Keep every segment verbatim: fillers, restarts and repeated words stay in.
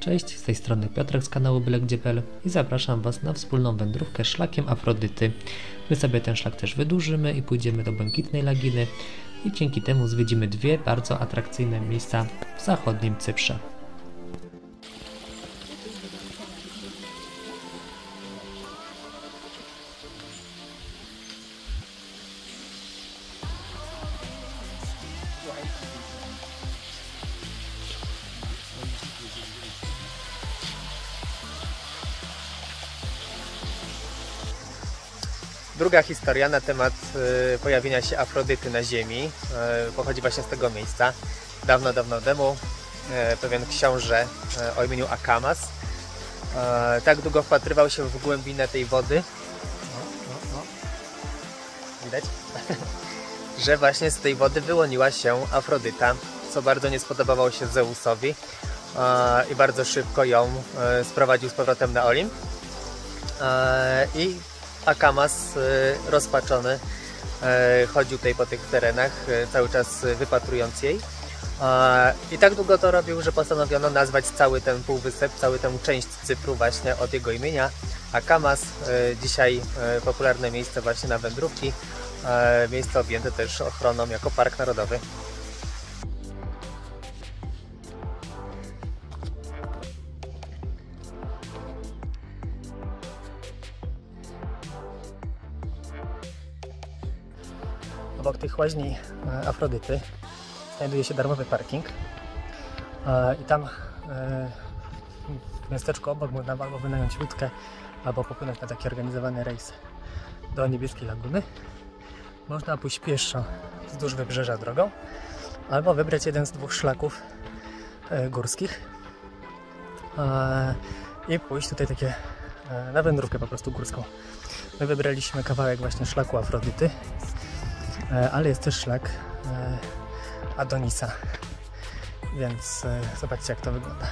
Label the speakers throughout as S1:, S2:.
S1: Cześć, z tej strony Piotrek z kanału Byle Gdzie kropka pe el i zapraszam Was na wspólną wędrówkę szlakiem Afrodyty. My sobie ten szlak też wydłużymy i pójdziemy do Błękitnej Laginy i dzięki temu zwiedzimy dwie bardzo atrakcyjne miejsca w zachodnim Cyprze.
S2: Druga historia na temat y, pojawienia się Afrodyty na Ziemi y, pochodzi właśnie z tego miejsca. Dawno, dawno temu y, pewien książę y, o imieniu Akamas y, tak długo wpatrywał się w głębinę tej wody, o, o, o. Widać? że właśnie z tej wody wyłoniła się Afrodyta, co bardzo nie spodobało się Zeusowi y, i bardzo szybko ją y, sprowadził z powrotem na Olimp. Y, i Akamas rozpaczony chodził tutaj po tych terenach, cały czas wypatrując jej. I tak długo to robił, że postanowiono nazwać cały ten półwysep, całą tę część Cypru właśnie od jego imienia. Akamas, dzisiaj popularne miejsce właśnie na wędrówki, miejsce objęte też ochroną jako park narodowy. Obok tych łaźni Afrodyty znajduje się darmowy parking i tam w miasteczku obok można albo wynająć łódkę, albo popłynąć na taki organizowany rejs do Niebieskiej Laguny. Można pójść pieszo wzdłuż wybrzeża drogą, albo wybrać jeden z dwóch szlaków górskich i pójść tutaj takie na wędrówkę po prostu górską. My wybraliśmy kawałek właśnie szlaku Afrodyty, ale jest też szlak Adonisa, więc zobaczcie, jak to wygląda.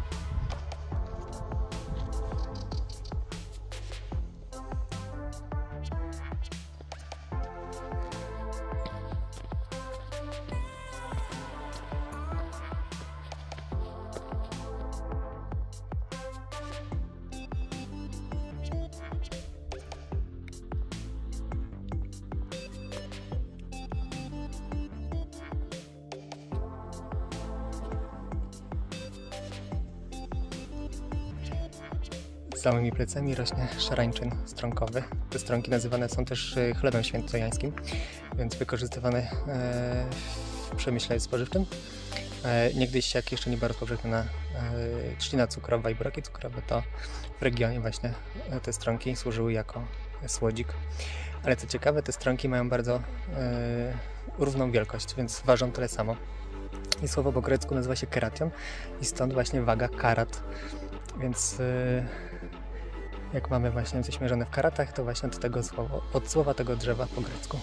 S2: Za moimi plecami rośnie szarańczyn stronkowy. Te stronki nazywane są też chlebem świętojańskim, więc wykorzystywane w przemyśle spożywczym. Niegdyś, jak jeszcze nie była rozpowszechniona trzcina cukrowa i buraki cukrowe, to w regionie właśnie te stronki służyły jako słodzik. Ale co ciekawe, te stronki mają bardzo równą wielkość, więc ważą tyle samo. I słowo po grecku nazywa się keration i stąd właśnie waga karat. Więc jak mamy właśnie coś mierzone w karatach, to właśnie od tego słowa, od słowa tego drzewa po grecku.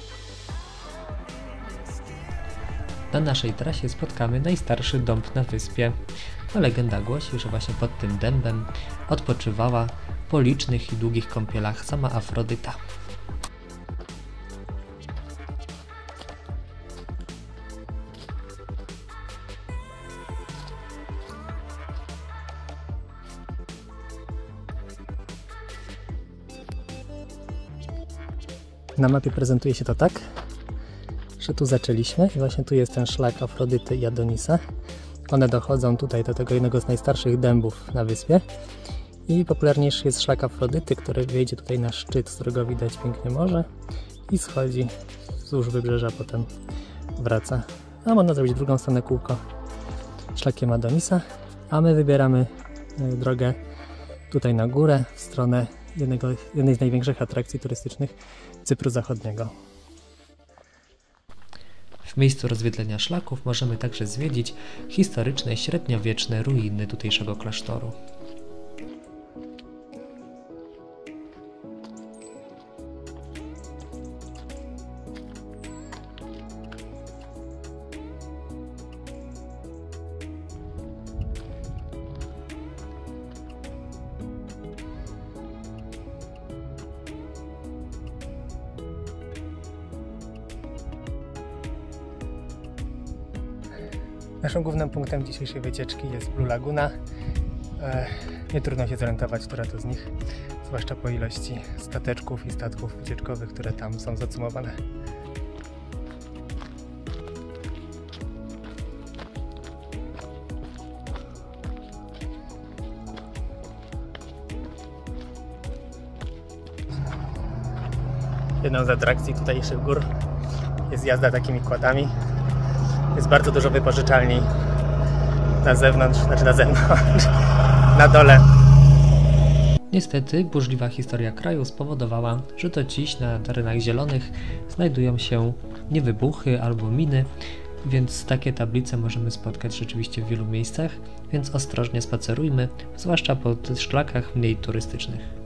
S1: Na naszej trasie spotkamy najstarszy dąb na wyspie. A legenda głosi, że właśnie pod tym dębem odpoczywała po licznych i długich kąpielach sama Afrodyta.
S2: Na mapie prezentuje się to tak, że tu zaczęliśmy i właśnie tu jest ten szlak Afrodyty i Adonisa. One dochodzą tutaj do tego jednego z najstarszych dębów na wyspie i popularniejszy jest szlak Afrodyty, który wjedzie tutaj na szczyt, z którego widać pięknie morze i schodzi wzdłuż wybrzeża, potem wraca. A można zrobić drugą stronę kółko szlakiem Adonisa, a my wybieramy drogę tutaj na górę w stronę jednego, jednej z największych atrakcji turystycznych Cypru Zachodniego.
S1: W miejscu rozwiedlenia szlaków możemy także zwiedzić historyczne średniowieczne ruiny tutejszego klasztoru.
S2: Naszym głównym punktem dzisiejszej wycieczki jest Blue Laguna. E, nie trudno się zorientować, która to z nich, zwłaszcza po ilości stateczków i statków wycieczkowych, które tam są zacumowane. Jedną z atrakcji tutejszych gór jest jazda takimi quadami. Jest bardzo dużo wypożyczalni na zewnątrz, znaczy na zewnątrz, na dole.
S1: Niestety burzliwa historia kraju spowodowała, że to dziś na terenach zielonych znajdują się niewybuchy albo miny, więc takie tablice możemy spotkać rzeczywiście w wielu miejscach, więc ostrożnie spacerujmy, zwłaszcza po tych szlakach mniej turystycznych.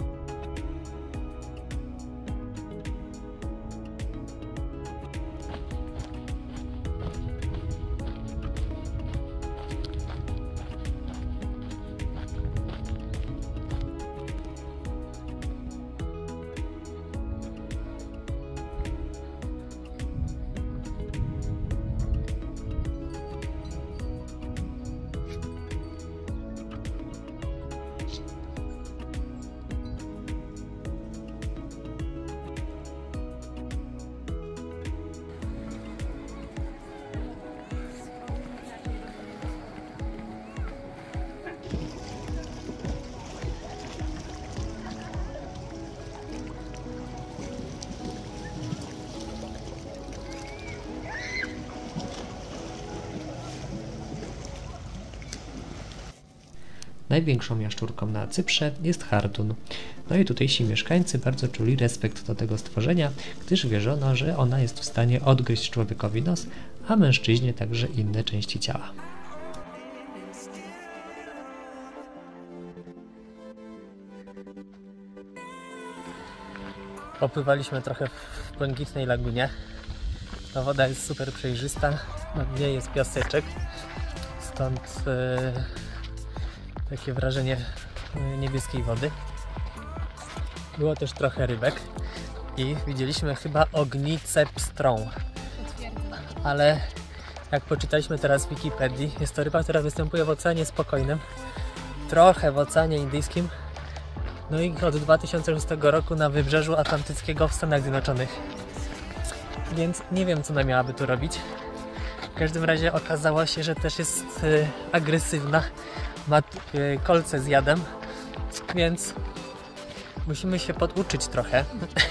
S1: Największą jaszczurką na Cyprze jest Hardun. No i tutejsi mieszkańcy bardzo czuli respekt do tego stworzenia, gdyż wierzono, że ona jest w stanie odgryźć człowiekowi nos, a mężczyźnie także inne części ciała.
S2: Popływaliśmy trochę w błękitnej lagunie. Ta woda jest super przejrzysta, na dnie jest piaseczek, stąd e, takie wrażenie niebieskiej wody. Było też trochę rybek i widzieliśmy chyba ognicę pstrą. Ale jak poczytaliśmy teraz w Wikipedii, jest to ryba, która występuje w Oceanie Spokojnym, trochę w Oceanie Indyjskim, no i od dwa tysiące szóstego roku na wybrzeżu atlantyckiego w Stanach Zjednoczonych. Więc nie wiem, co ona miałaby tu robić. W każdym razie okazało się, że też jest y, agresywna, ma y, kolce z jadem, więc musimy się poduczyć trochę.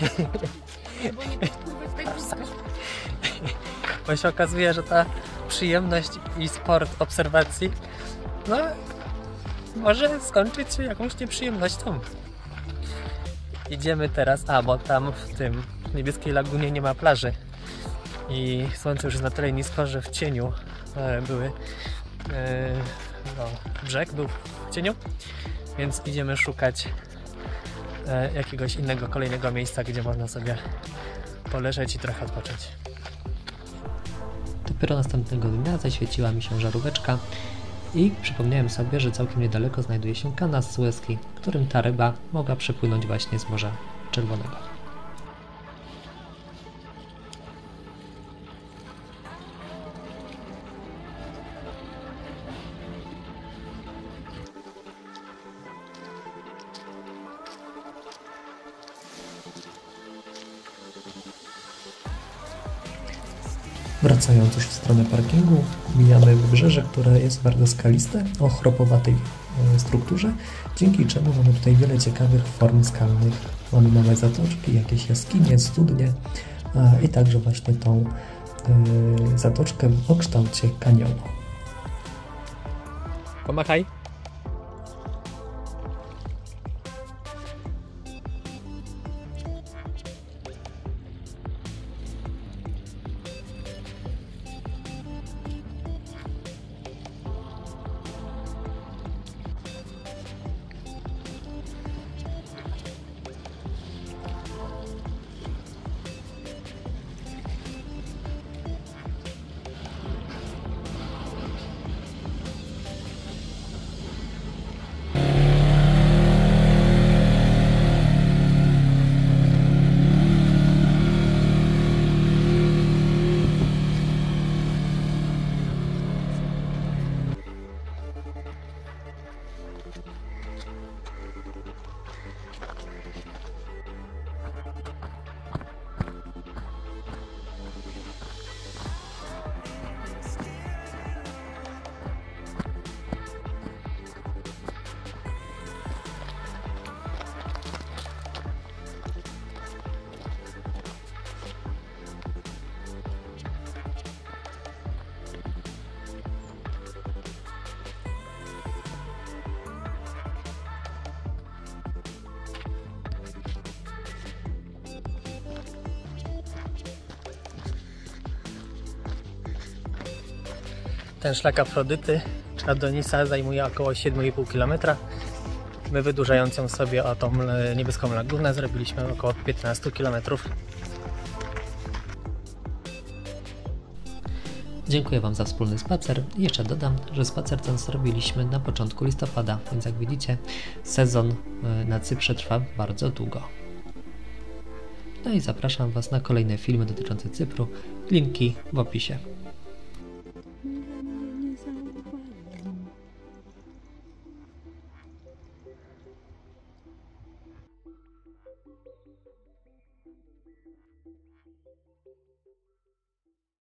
S2: Bo się okazuje, że ta przyjemność i sport obserwacji no, może skończyć się jakąś nieprzyjemnością. Idziemy teraz, a bo tam w tym niebieskiej lagunie nie ma plaży i słońce już jest na tyle nisko, że w cieniu e, były e, no, brzeg był w cieniu, więc idziemy szukać e, jakiegoś innego, kolejnego miejsca, gdzie można sobie poleżeć i trochę odpocząć.
S1: Dopiero następnego dnia zaświeciła mi się żaróweczka i przypomniałem sobie, że całkiem niedaleko znajduje się kanał sueski, którym ta ryba mogła przepłynąć właśnie z Morza Czerwonego. Wracając już w stronę parkingu, mijamy wybrzeże, które jest bardzo skaliste, o chropowatej strukturze, dzięki czemu mamy tutaj wiele ciekawych form skalnych. Mamy małe zatoczki, jakieś jaskinie, studnie i także właśnie tą y, zatoczkę o kształcie kanionu.
S2: Pomachaj! Ten szlak Afrodyty czy Adonisa zajmuje około siedem i pół kilometra. My wydłużając ją sobie o tą niebieską lagunę zrobiliśmy około piętnaście kilometrów.
S1: Dziękuję Wam za wspólny spacer i jeszcze dodam, że spacer ten zrobiliśmy na początku listopada, więc jak widzicie sezon na Cyprze trwa bardzo długo. No i zapraszam Was na kolejne filmy dotyczące Cypru, linki w opisie.